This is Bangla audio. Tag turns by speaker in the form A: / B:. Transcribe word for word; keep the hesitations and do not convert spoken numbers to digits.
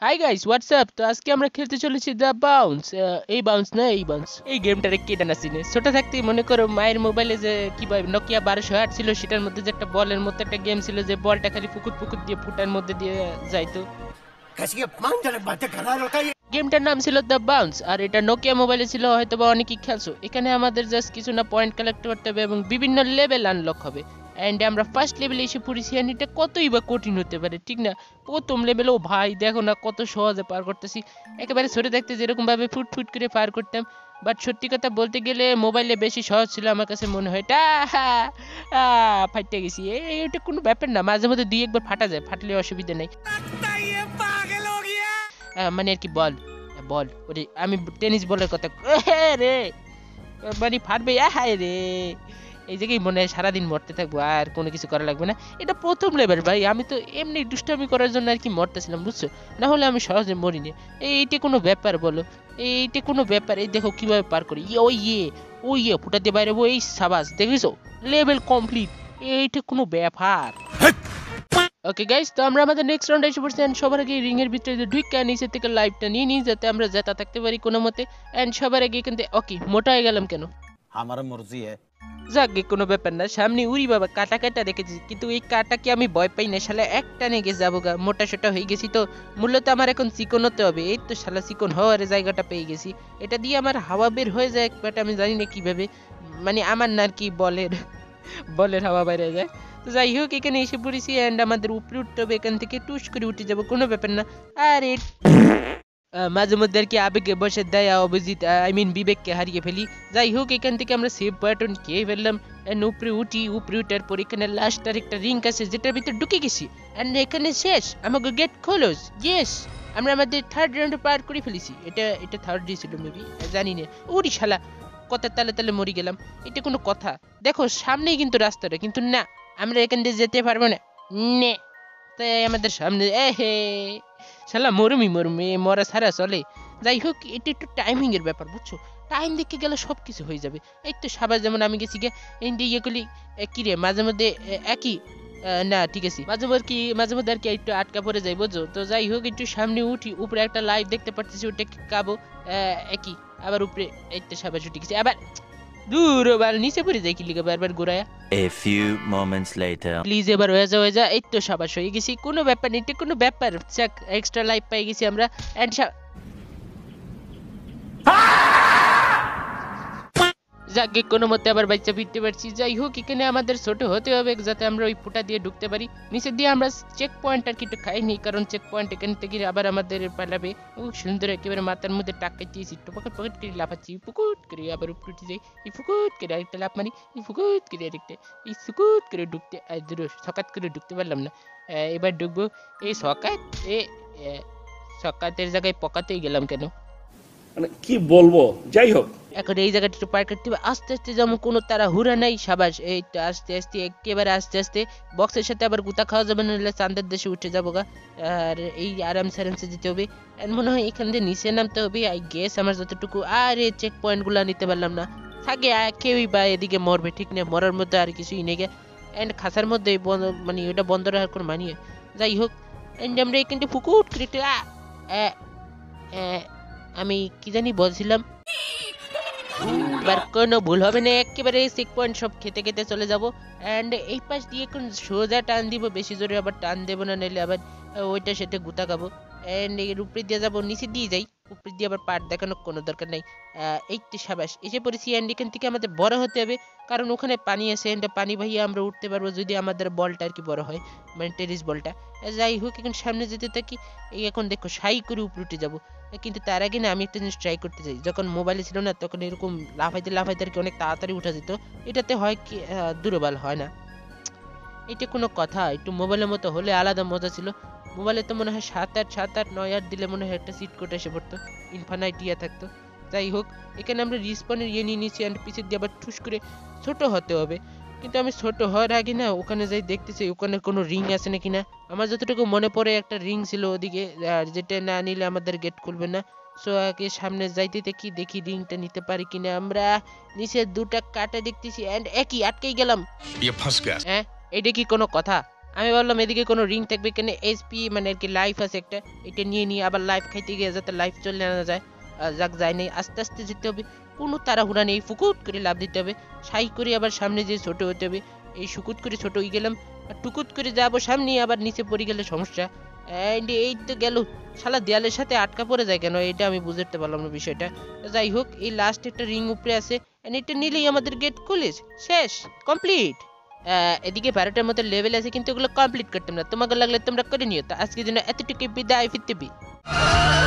A: Hi guys WhatsApp. তো আজকে আমরা খেলতে চলেছি দ্য বাউন্স। এই বাউন্স না এই বাউন্স, এই গেমটারে কেটে না চিনে। ছোট থাকতে মনে করো মায়ের মোবাইলে যে কি বলে নোকিয়া বারোশো আট ছিল, সেটার মধ্যে যে একটা বলের মতো একটা গেম ছিল, যে বলটা খালি পুকুর পুকুর দিয়ে ফুটার মধ্যে দিয়ে যাইতো। গেমটার নাম ছিল দ্য বাউন্স, আর এটা নোকিয়া মোবাইলে ছিল, হয়তো বা অনেকেই খেলছো। এখানে আমাদের জাস্ট কিছু না পয়েন্ট কালেক্ট করতে হবে এবং বিভিন্ন লেভেল আনলক হবে। অ্যান্ড আমরা ফার্স্ট লেভেলে এসে পড়েছি, অ্যান্ড এটা কতই বা কঠিন হতে পারে, ঠিক না? প্রথম লেভেলেও ভাই দেখো না কত সহজে পার করতেছি। একেবারে ছোট দেখতে যেরকম ভাবে ফুট ফুট করে পার করতাম, বাট সত্যি কথা বলতে গেলে মোবাইলে বেশি সহজ ছিল আমার কাছে মনে হয়। টা ফাইটে গেছি, এটা কোনো ব্যাপার না, মাঝে মধ্যে দুই একবার ফাটা যায়, ফাটলে অসুবিধা নেই। মানে আর কি বল বল ওরে, আমি টেনিস বলের কথা রে, মানে ফাটবে হায় রে। এই জায়গায় মনে হয় সারাদিন মরতে থাকবো, আর কোনো কিছু করা লাগবে না। এটা প্রথম লেভেল ভাই, আমি তো এমনি দুষ্টামি করার জন্য আর কি মরতেছিলাম, বুঝছো? না হলে আমি সহজে মরিনি। এইটা কোনো ব্যাপার বলো? এইটা কোনো ব্যাপার? এই দেখো কিভাবে পার করি। ইয়ে ওই ইয়ে ওই ইয়ে ফুটা দিয়ে বাইরে, ওই সাবাস, দেখেছো? Level complete. এইটা কোনো ব্যাপার? ওকে গাইস, তো আমরা আমাদের নেক্সট রাউন্ডে এসে পড়ছি। এন্ড সবার আগে রিং এর ভিতরে ঢুইকা নিচে থেকে লাইভটা নিয়ে নিই, যাতে আমরা জেতা থাকতে পারি কোনো মতে। এন্ড সবার আগে এখান থেকে ওকে মোটা হয়ে গেলাম কেন?
B: আমার মর্জি হ্যাঁ।
A: যাকে কোনো ব্যাপার না, সামনে উড়ি বাবা কাটা কাটা দেখেছি, কিন্তু এই কাটা কি আমি ভয় পাই না, শালা একটা নেগে যাবো গা। মোটা সোটা হয়ে গেছি তো, মূলত আমার এখন চিকন হতে হবে। এই তো শালা চিকন হওয়ার জায়গাটা পেয়ে গেছি। এটা দিয়ে আমার হাওয়া বের হয়ে যায়, বাট আমি জানি না কিভাবে, মানে আমার না আর কি বলের বলের হাওয়া বাইরে যায়। তো যাই হোক, এখানে এসে পড়েছি, অ্যান্ড আমাদের উপরে উঠতে হবে। এখান থেকে টুস করে উঠে যাবো, কোনো ব্যাপার না। আরে মাঝে মধ্যে আর কি আবেগে বসে দেয় অভিজিৎ, আই মিন বিবেককে হারিয়ে ফেলি। যাই হোক, এখান থেকে আমরা সেভ বাটন খেয়ে ফেললাম। এন্ড উপরে উঠি, উপরে উঠার পর এখানে লাস্ট আর একটা রিং আছে, যেটার ভিতরে ঢুকে গেছি। এন্ড এখানে শেষ, আমাকে গেট ক্লোজ। ইয়েস, আমরা আমাদের থার্ড রাউন্ডে পার করে ফেলেছি। এটা এটা থার্ড ডে ছিল মেবি, জানি না। উড়ি শালা, কথা তালে তালে মরি গেলাম। এটা কোনো কথা? দেখো সামনেই কিন্তু রাস্তাটা, কিন্তু না, আমরা এখান দিয়ে যেতে পারবো না। নে তাই আমাদের সামনে এ হে শালা মরুমি মরুমি, মরা ছাড়া চলে। যাই হোক, এটা একটু টাইমিং এর ব্যাপার, বুঝছো? টাইম দেখে গেলে সব কিছু হয়ে যাবে। এই তো সাবাস, যেমন আমি গেছি গে ইন্ডিয়া ইয়ে করলি কি রে, মাঝে মধ্যে একই না, ঠিক আছে, মাঝে মধ্যে কি মাঝে মধ্যে আর কি একটু আটকা পড়ে যায়, বুঝছো? তো যাই হোক, একটু সামনে উঠি, উপরে একটা লাইভ দেখতে পাচ্ছি, ওটা কাবো একই, আবার উপরে এই তো সাবাস উঠে গেছি, আবার দূর বার নিচে পড়ে যাই কি লিখে বারবার ঘুরায়া।
B: A few moments later.
A: Please এবার হয়ে যা হয়ে যা। এই তো সাবাস হয়ে গেছি, কোনো ব্যাপার নেই, এটা কোনো ব্যাপার। চাক, এক্সট্রা লাইফ পাই গেছি আমরা। এন্ড যাকে কোনো মতে আবার বাচ্চা ফিরতে পারছি। যাই হোক, এখানে আমাদের ছোট হতে হবে, যাতে আমরা ওই ফুটা দিয়ে ঢুকতে পারি। নিচে দিয়ে আমরা চেক পয়েন্ট আর কি একটু খাইনি, কারণ চেক পয়েন্ট এখান থেকে আবার আমাদের পালাবে। ও সুন্দর, একেবারে মাথার মধ্যে টাকা দিয়েছি, পকেট পকেট করে লাফাচ্ছি, ফুকুট করে আবার উপরে উঠে যাই, এই ফুকুট করে আরেকটা লাফ মারি, এই ফুকুট করে আরেকটা, এই সুকুট করে ঢুকতে দূর সকাত করে ঢুকতে পারলাম না। এবার ঢুকবো, এই সকাত এ সকাতের জায়গায় পকাতেই গেলাম কেন,
C: মানে কি বলবো। যাই হোক,
A: এখন এই জায়গাটা একটু পার করতে হবে আস্তে আস্তে, যেমন কোনো তারা হুরা নাই। সাবাস, এই তো আস্তে আস্তে, একেবারে আস্তে আস্তে। বক্সের সাথে আবার গুতা খাওয়া যাবে না, চান্দের দেশে উঠে যাবো গা। আর এই আরামসে আরামসে যেতে হবে। মনে হয় এখান দিয়ে নিচে নামতে হবে, আই গেস আমার যতটুকু। আর এই চেক পয়েন্ট গুলা নিতে পারলাম না, থাকে কেউই বা এদিকে মরবে, ঠিক না? মরার মধ্যে আর কিছুই নেই গে। অ্যান্ড খাসার মধ্যে মানে ওটা বন্ধ রাখার কোনো মানিয়ে। যাই হোক, অ্যান্ড আমরা এখানটা ফুকুট করে আমি কি জানি বলছিলাম, এবার কোনো ভুল হবে না, একেবারে চেক পয়েন্ট সব খেতে খেতে চলে যাব। অ্যান্ড এই পাশ দিয়ে এখন সোজা টান দিব, বেশি জোরে আবার টান দেবো না, নাহলে আবার ওইটার সাথে গুতা খাবো। অ্যান্ড এর উপরে দিয়ে যাবো, নিচে দিয়ে যাই, উপরে দিয়ে আবার পাট দেখানোর কোনো দরকার নাই। এই তো সাবাস, এসে পড়েছি। অ্যান্ড এখান থেকে আমাদের বড় হতে হবে, কারণ ওখানে পানি আছে, অ্যান্ড পানি ভাইয়া আমরা উঠতে পারবো যদি আমাদের বলটা আর কি বড় হয়, মানে টেনিস বলটা। যাই হোক, এখন সামনে যেতে থাকি। এই এখন দেখো সাই করে উপরে উঠে যাবো, কিন্তু তার আগে না আমি একটা জিনিস ট্রাই করতে চাই। যখন মোবাইলে ছিল না, তখন এরকম লাফাইতে লাফাইতে আর কি অনেক তাড়াতাড়ি উঠা যেত। এটাতে হয় কি দুর্বল হয় না। এটা কোনো কথা? একটু মোবাইলের মতো হলে আলাদা মজা ছিল। মোবাইলে তো মনে হয় সাত আট সাত আট নয় আট দিলে মনে হয় একটা সিট কোড এসে পড়তো, ইনফানাইট ইয়ে থাকতো। যাই হোক, এখানে আমরা রিস্পনের ইয়ে নিয়ে নিচ্ছি, অ্যান্ড পিছের দিয়ে আবার ঠুস করে ছোট হতে হবে। কিন্তু আমি ছোট হওয়ার আগে না ওখানে যাই দেখতেছি ওখানে কোনো রিং আছে নাকি না। আমার যতটুকু মনে পড়ে একটা রিং ছিল ওদিকে, আর যেটা না নিলে আমাদের গেট খুলবে না। সো আগে সামনে যাইতে দেখি দেখি রিংটা নিতে পারি কিনা আমরা। নিচে দুটা কাটা দেখতেছি, এন্ড একই আটকেই গেলাম। হ্যাঁ, এটা কি কোনো কথা? আমি ভাবলাম এদিকে কোনো রিং থাকবে, কেন এসপি মানে আর কি লাইফ আছে একটা, এটা নিয়ে নিয়ে আবার লাইফ খাইতে গিয়ে যাতে লাইফ চলে আনা যায়। আহ, যাক যায় নেই, আস্তে আস্তে যেতে হবে, কোনো তাড়াহুড়া নেই, ফুকুট করে লাভ দিতে হবে, সাই করে আবার সামনে যে ছোট হতে হবে। এই সুকুট করে ছোট হয়ে গেলাম, আর টুকুট করে যাবো সামনে, আবার নিচে পড়ে গেলে সমস্যা। And এই তো গেল, শালা দেয়ালের সাথে আটকা পড়ে যায় কেন, এটা আমি বুঝতে পারলাম না বিষয়টা। যাই হোক, এই লাস্ট একটা রিং উপরে আছে, and এটা নিলেই আমাদের গেট কলেজ শেষ, কমপ্লিট। এদিকে বারোটার মতো লেভেল আছে, কিন্তু ওগুলো কমপ্লিট করতাম না, তোমাকে লাগলে তোমরা করে নিও। তো আজকের জন্য এতটুকু বিদায়, ফিরতে